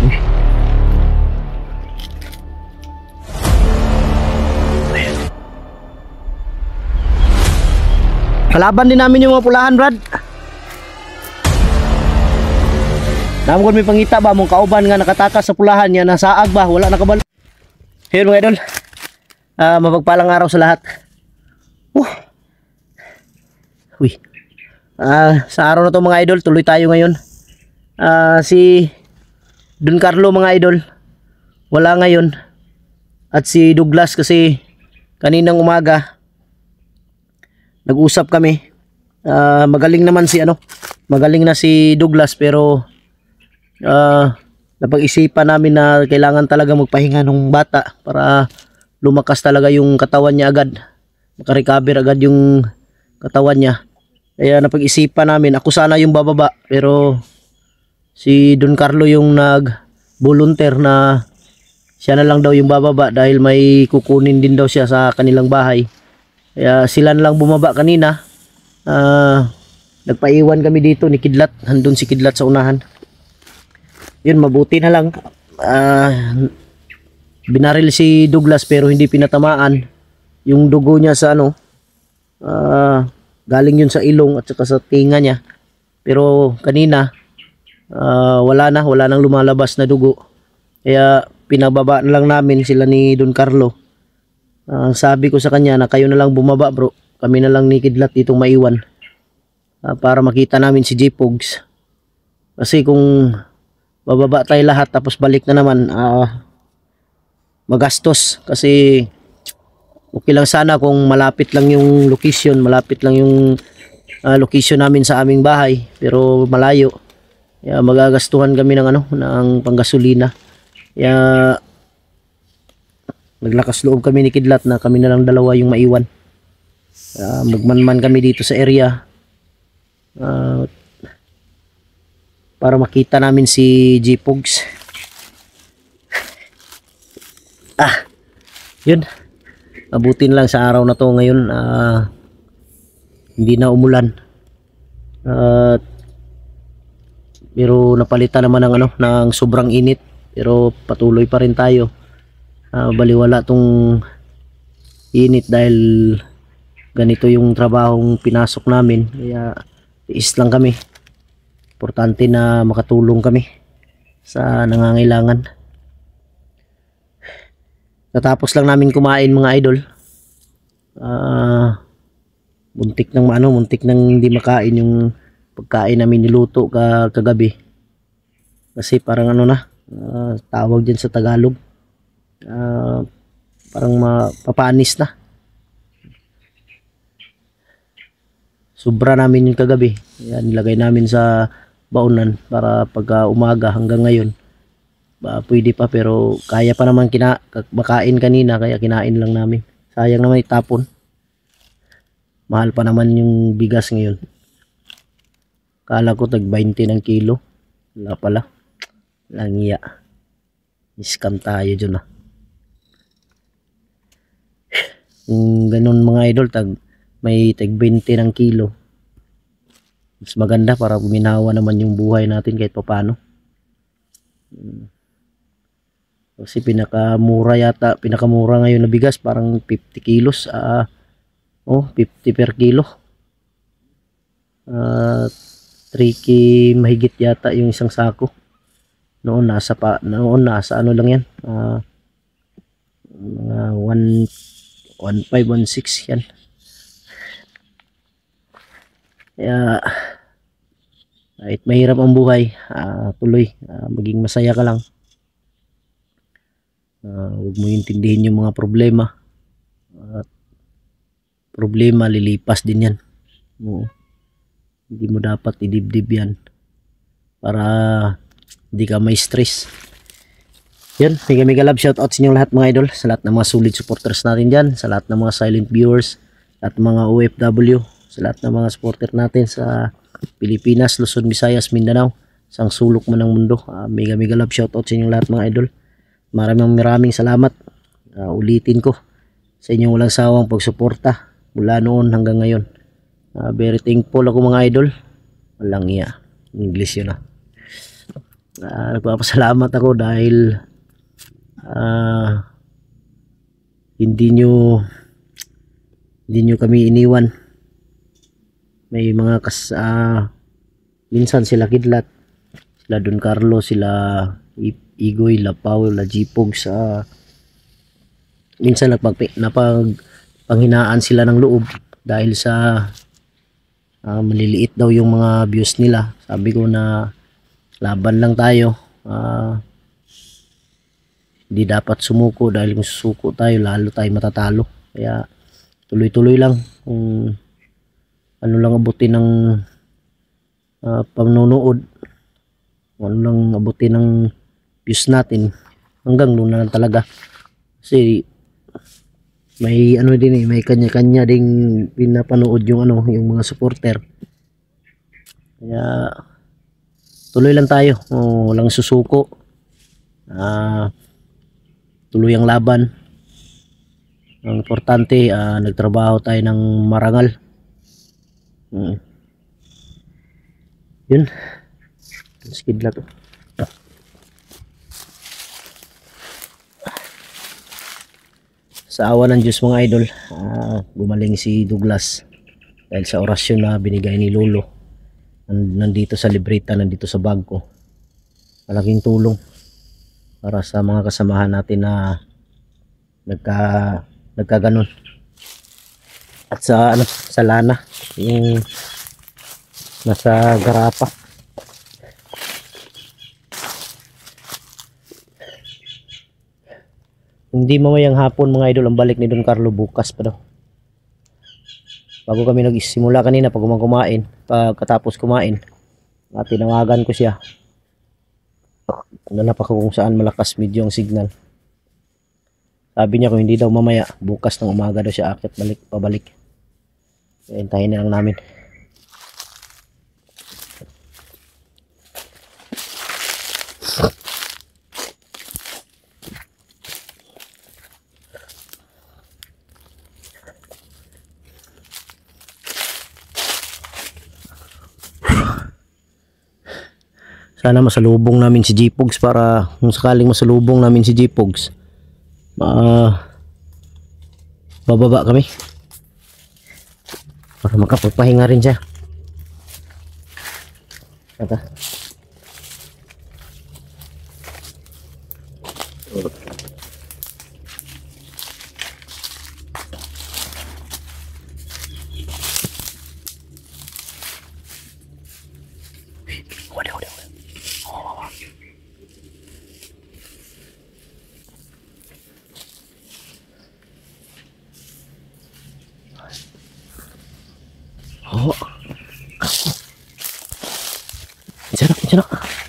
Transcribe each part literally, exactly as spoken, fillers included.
Kalaban din namin yung mga pulahan, Brad. Namon may pangita ba mong kauban nga nakatakas sa pulahan niya, nasaag ba, wala nakabalo. Ayun mga idol. Ah, uh, mapagpalang araw sa lahat. Uh. Uy. Ah, uh, sa araw na to mga idol, tuloy tayo ngayon. Ah, uh, si Don Carlo mga idol wala ngayon. At si Douglas kasi kaninang umaga nag-usap kami. Uh, magaling naman si ano, magaling na si Douglas pero uh, napag-isipan namin na kailangan talaga magpahinga ng bata para lumakas talaga yung katawan niya agad, makarecover agad yung katawan niya. Kaya napag-isipan namin, ako sana yung bababa pero si Don Carlo yung nag-volunteer na siya na lang daw yung bababa dahil may kukunin din daw siya sa kanilang bahay. Kaya sila na lang bumaba kanina. Uh, nagpaiwan kami dito ni Kidlat, handun si Kidlat sa unahan. Yun, mabuti na lang uh, binaril si Douglas pero hindi pinatamaan yung dugo niya sa ano, uh, galing yun sa ilong at saka sa tinga niya. Pero kanina uh, wala na, wala nang lumalabas na dugo. Kaya pinababa na lang namin sila ni Don Carlo. Uh, sabi ko sa kanya na kayo na lang bumaba bro, kami na lang ni Kidlat ditong maiwan uh, para makita namin si J-Pogs. Kasi kung bababa tayo lahat tapos balik na naman, uh, magastos. Kasi okay lang sana kung malapit lang yung location, malapit lang yung uh, location namin sa aming bahay, pero malayo. Kaya magagastuhan kami ng ano, ng panggasolina. Kaya naglakas loob kami ni Kidlat na kami na lang dalawa yung maiwan. Uh, magmanman kami dito sa area uh, para makita namin si J-Pogs. Ah, yun. Abutin lang sa araw na to ngayon. Uh, hindi na umulan. Uh, pero napalitan naman ng ano, ng sobrang init. Pero patuloy pa rin tayo. Uh, baliwala tong init dahil ganito yung trabahong pinasok namin. Kaya tiis lang kami. Importante na makatulong kami sa nangangailangan. Natapos lang namin kumain mga idol. Uh, muntik nang ano, muntik nang hindi makain yung pagkain namin niluto ka, kagabi. Kasi parang ano na, uh, tawag dyan sa Tagalog. Uh, parang mapapanis na. Sobra namin yung kagabi. Yan, nilagay namin sa baunan para pagka umaga hanggang ngayon. Uh, pwede pa pero kaya pa naman kina makain kanina kaya kinain lang namin. Sayang naman itapon. Mahal pa naman yung bigas ngayon. Kala ko tag twenty ng kilo. Wala pala. Langiya. Scam tayo dyan ah. Kung ganun mga idol, tag may tag twenty ng kilo. Mas maganda para guminawa naman yung buhay natin kahit paano. Hmm. Kasi pinakamura yata, pinakamura ngayon na bigas parang fifty kilos. Ah, oh, fifty per kilo. Ah, three K mahigit yata yung isang sako. Noon nasa pa, noon nasa ano lang yan. Ah, mga one one five one six yan. Kaya kahit mahirap ang buhay, ah, tuloy, ah, maging masaya ka lang. Uh, huwag mo intindihin yung mga problema. Uh, problema lilipas din yan. Oo. Hindi mo dapat idibdib yan para hindi ka may stress. Yan, mega mega love shoutout sa inyong lahat mga idol, sa lahat ng mga solid supporters natin dyan, sa lahat ng mga silent viewers at mga O F W, sa lahat ng mga supporter natin sa Pilipinas, Luzon, Visayas, Mindanao, sang sulok man ng mundo. Uh, mega mega love shoutout sa inyong lahat mga idol. Maraming maraming salamat. Uh, ulitin ko sa inyong walang sawang pagsuporta mula noon hanggang ngayon. Uh, very thankful ako mga idol. Walang iya. English yun ah. Uh, nagpapasalamat ako dahil uh, hindi nyo hindi nyo kami iniwan. May mga kas uh, minsan sila Kidlat, sila Don Carlos, sila Igoy, Lapaw, La Jipog sa minsan napag, napag panghinaan sila ng loob dahil sa uh, maliliit daw yung mga views nila. Sabi ko na laban lang tayo, uh, hindi dapat sumuko dahil kung susuko tayo lalo tayo matatalo. Kaya tuloy-tuloy lang, kung ano lang abutin ng uh, panonood, ano lang abutin ng views natin, hanggang doon na lang talaga. Kasi may ano din eh, may kanya-kanya ding pinapanood yung ano, yung mga supporter. Kaya tuloy lang tayo, oh, walang susuko, uh, tuloy ang laban. Ang importante, uh, nagtrabaho tayo ng marangal. Hmm. Yun, skidla to. Sa awa ng Diyos mga idol, uh, gumaling si Douglas dahil sa orasyon na binigay ni Lolo. Nandito sa libreta, nandito sa bag ko. Malaking tulong para sa mga kasamahan natin na nagka nagkaganon. At sa ano, sa Lana, yung nasa Garapa. Hindi mamayang hapon mga idol ang balik ni Don Carlo, bukas pa daw. Bago kami nagsimula kanina pag kumain, pagkatapos kumain, at tinawagan ko siya. Nanap ako kung saan malakas medyo ang signal. Sabi niya kung hindi daw mamaya, bukas ng umaga daw siya akit balik pabalik. Kaya hintayin na lang namin. Sana masalubong namin si Jipogs, para kung sakaling masalubong namin si Jipogs, uh, bababa kami para makapagpahinga rin siya. Ata. Wala, wala, wala. Oh. Oh. Sana, sana.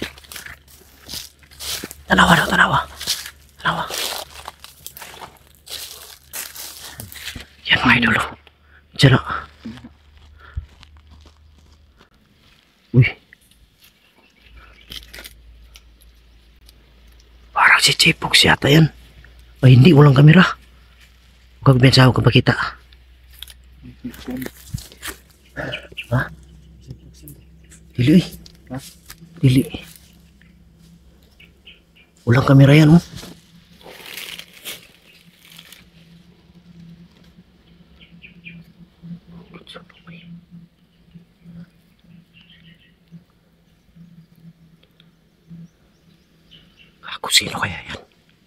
Tanawa daw, tanawa. Tanawa. Yan mga idolo. Sana. Uy. Parang si Jipogs yata yan. Ay hindi, walang kamera. Huwag kagbiyansa, huwag kang pakita. Ha? Dili eh. Ha? Dili. Walang kamera yan oh. Ako, sino kaya yan?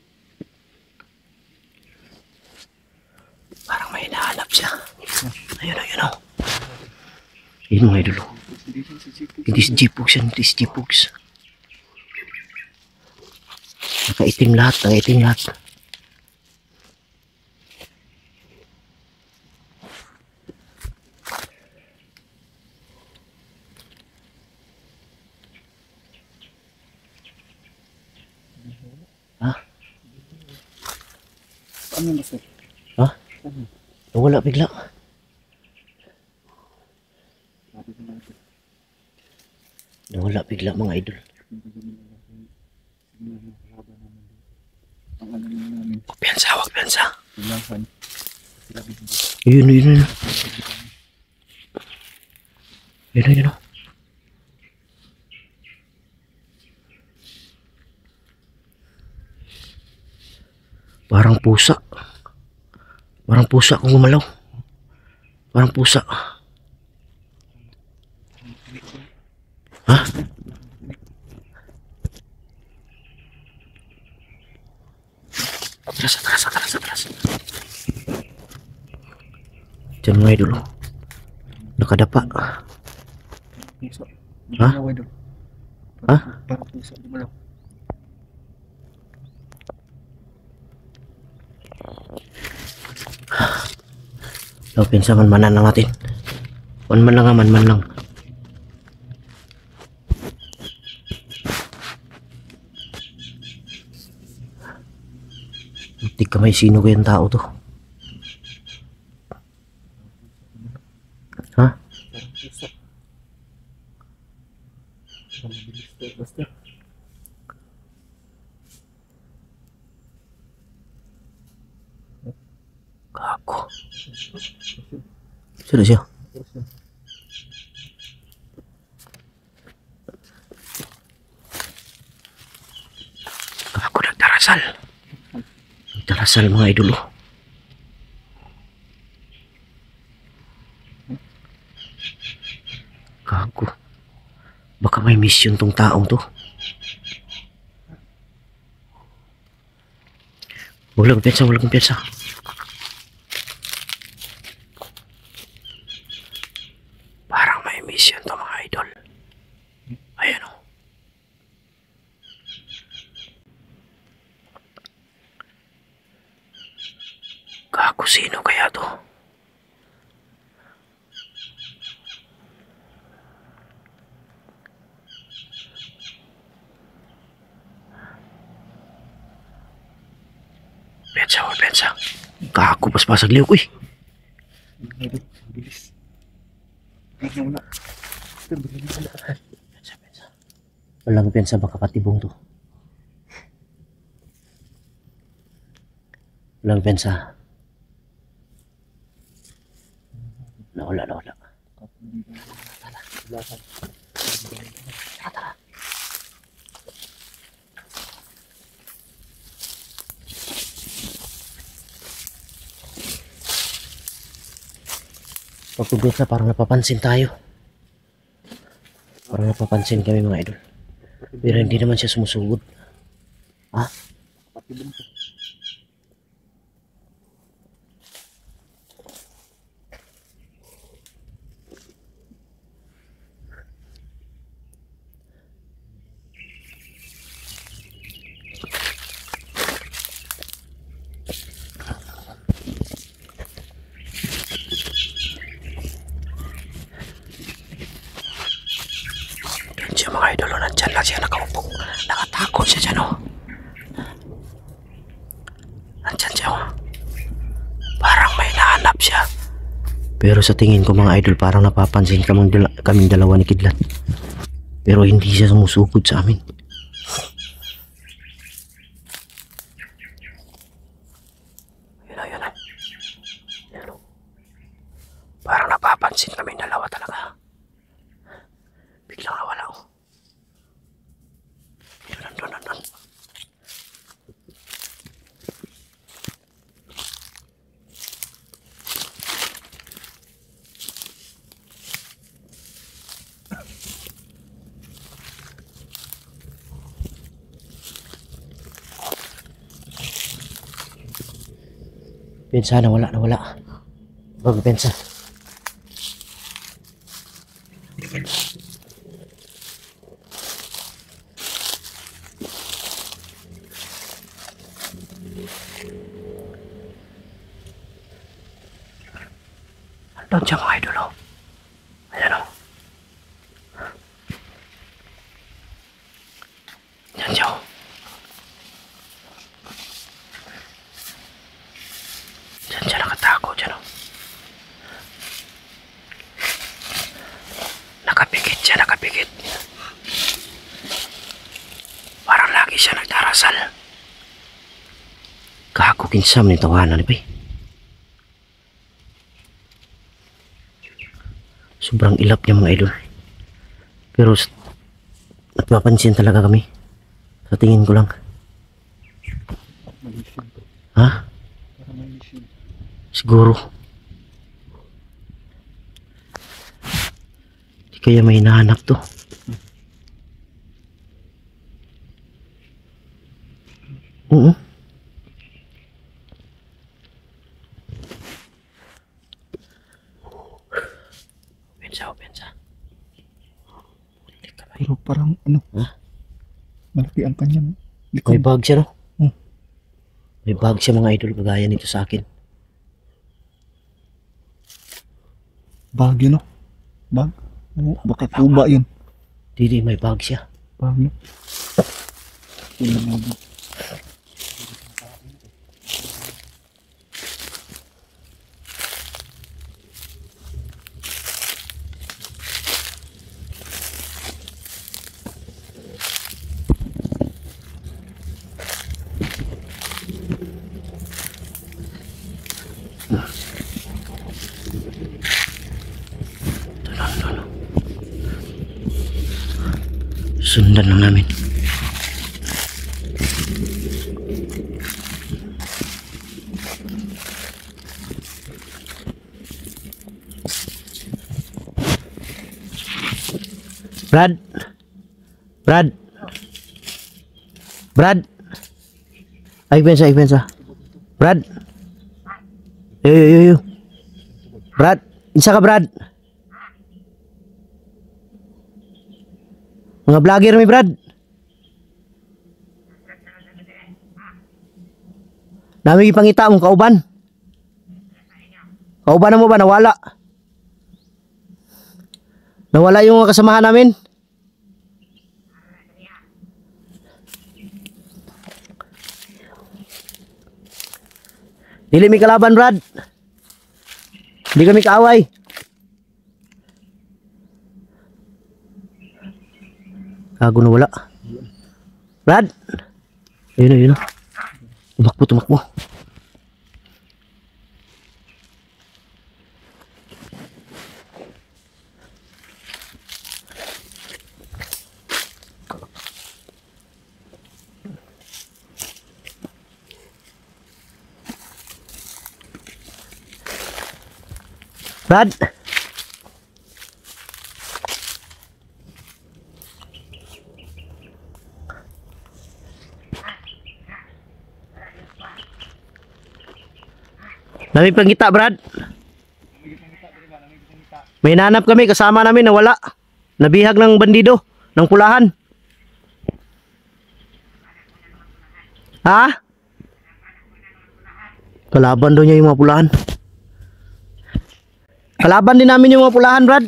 Parang may hinahanap siya. Ayun, ayun oh. Ayun mga idolo. Hindi si Jipogs yan, hindi si Jipogs. Nakaitim lahat, nakaitim lahat. Ha? Ano ba sir? Ha? Nawala bigla. Nawala bigla mga idol. Piyansa, wag piyansa. Yun, yun, yun. Yun, yun, yun. Parang pusa. Parang pusa kung gumalaw. Parang pusa. Ha? Atras, atras, atras, atras. Diyan mga idol. Nakadapa. Pusa. Ha? Gumalaw, idol. Ha? Parang pusa. Gumalaw. So, pinsa man-manan lang natin. Man-man lang nga, man-man lang. Hindi ka may sino kayang tao to. Ha? Parang pusa. Parang mabilis to. Basta. Gago. Sino siya? Pusa. Gago, nagdarasal. Nagdarasal mga idolo. Gago. Baka may mission tong taong to. Walang pensa, walang pensa. Parang may mission to mga idol. Ayan o. Gago, sino kaya to? Pensa, wala pensa. Gago, pas-pasag liw ko eh. Idol. Mabilis. Ay, nawala. Basta, bilis na. Pensa, pensa. Walang pensa, baka patibong to. Walang pensa. Nawala, nawala. Wala ka. Tara, tara. Pagpugod na parang napapansin tayo. Parang napapansin kami mga idol. Pero hindi naman siya sumusugod. Ha? Patibong to. Yan siya mga idol. O, nandyan lang siya nakaupo. Nakatakot siya dyan o. Nandyan siya o. Parang may nahanap siya. Pero sa tingin ko mga idol, parang napapansin kaming, dala kaming dalawa ni Kidlat. Pero hindi siya sumusugod sa amin. Ayun, ayun, ayun. Ayun, o. Parang napapansin kaming dalawa talaga. Biglang nawala o. Ayun, nandun, nandun. Pensa, nawala, nawala. Bago pensa. Andun siya mga idol o. Ayan o. Yan siya o. Diyan siya nakatago dyan o. Nakapikit siya, nakapikit. Parang lagi siya nagdarasal. Gago, kinsam ni tawanan ni Pay. Sobrang ilap niya mga idol. Pero nagpapansin talaga kami. Sa tingin ko lang. Mission to. Ha? Siguro. Di kaya may hinahanap to. Oo. Pensa, pensa. Pero parang ano, Ha? malaki ang kanyang May likod. bag siya, no? Hmm. May bag siya, mga idol, kagaya nito sa akin. Bag yun, no? Bag? Oo, baka kuba yun. Didi, may bag siya. Bag yun. Yun ang bag. Sundan lang namin. Brad. Brad. Brad. Ay, pensa, ay, pensa. Brad. Yo, yo, yo, yo. Brad. Isa ka, Brad. Mga vlogger mi, Brad. Nami ipangita mong kauban. Kauban na mo ba? Nawala. Nawala yung mga kasamahan namin. Dili mi kalaban, Brad. Hindi kami kaaway. Kago na wala. Brad. Ayun na, ayun na. Tumakbo, tumakbo. Brad. Nami pangita, Brad. May nanap kami, kasama namin nawala. Nabihag ng bandido, ng pulahan. Ha? Kalaban daw niya yung mga pulahan. Kalaban din namin yung mga pulahan, Brad.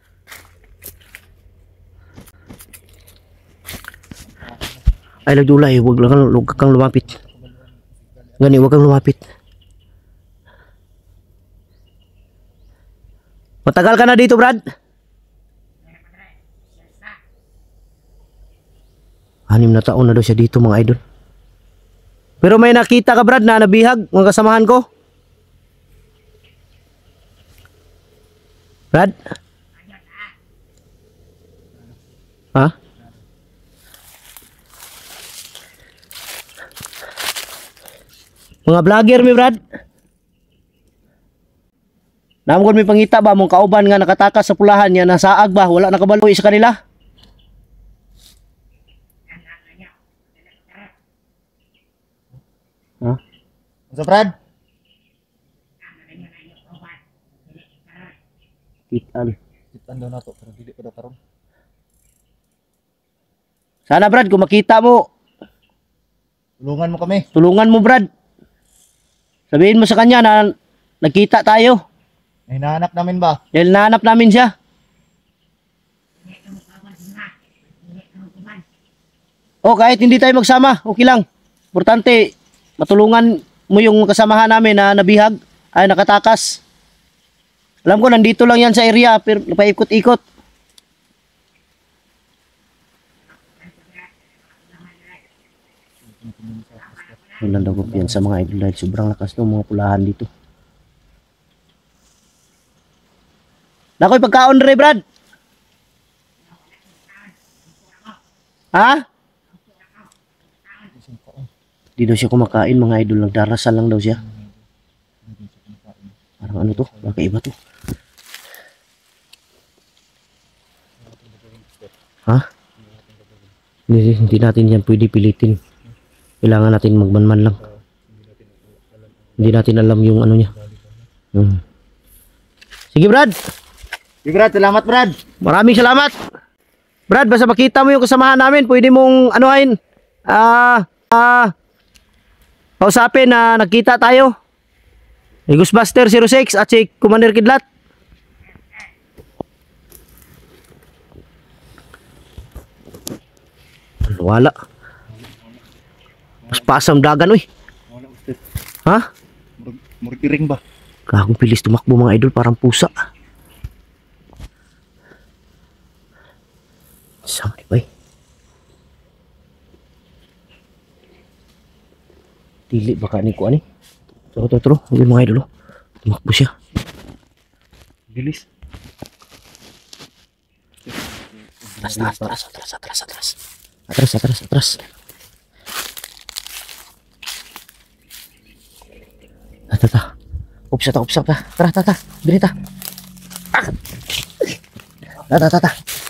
Ay, lagdulay, huwag lang huwag kang lumapit. Gani, huwag kang lumapit. Matagal ka na dito, Brad? Anim na taon na daw siya dito, mga idol. Pero may nakita ka, Brad, na nabihag mga kasamahan ko? Brad? Ha? Mga vlogger mi, Brad? Namgon may pangita ba mong kauban nga nakatakas sa pulahan niya, nasaag ba? Wala nakabaloy sa kanila? Ha? Sa Brad? Kitan. Kitan daw na to, pero dili pa daw karon. Sana, Brad, kung makita mo, Tulungan mo kami. tulungan mo, Brad. Sabihin mo sa kanya na nagkita tayo. May hinahanap namin ba? Dahil nahanap namin siya. O, kahit hindi tayo magsama, okay lang. Importante, matulungan mo yung kasamahan namin na nabihag, ay nakatakas. Alam ko, nandito lang yan sa area, pero napaikot-ikot. Walang daw yan sa mga idol dahil sobrang lakas ng mga pulahan dito. Nakoy pagkaon rin, Brad. Ha? Di daw siya kumakain, mga idol. Nagdarasal lang daw siya. ano to, baka iba to. Ha? Hindi, hindi natin yan pwede pilitin. Kailangan natin magmanman lang. Hindi natin alam yung ano niya. Hmm. Sige Brad. Sige Brad, salamat Brad. Maraming salamat. Brad, basta makita mo yung kasamahan namin, pwede mong anuhin. Ah, ah, kausapin na nagkita tayo. Ni Ghostbuster zero six at si Commander Kidlat. Wala. Mas pasang dagan, uy. Ha? Murtiring ba? Kagong pilis tumakbo mga idol, parang pusa. Samay ba eh? Dili baka ni ko ani. Turo turo turo, uy mga idol. Oh. Tumakbo siya. Bilis. Atras, atras, atras, atras, atras, atras. Atras, atras, atras. Tata, tata. Upsa ta, upsa ta. Tara, tata. Dili ta. Ah. Tata, tata.